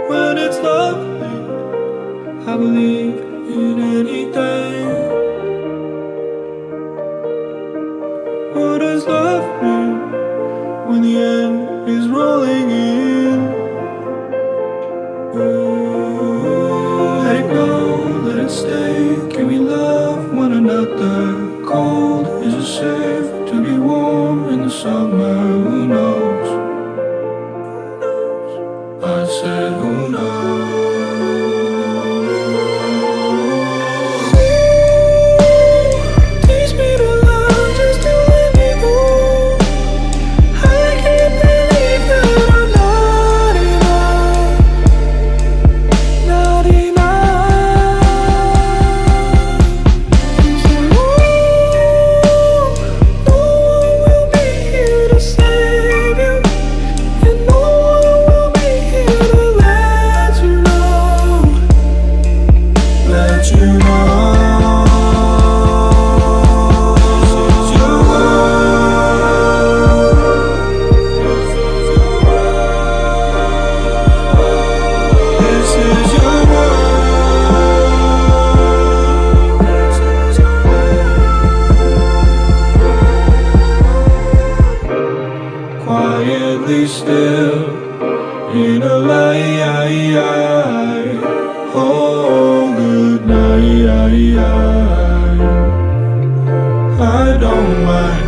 when it's lovely. I believe in anything. What does love mean when the end is rolling in? Let it go, let it stay. Can we love one another? Cold, is it safe to be warm in the summer? Who knows? I said who knows? Quietly still in a lie. Oh, good night. I don't mind.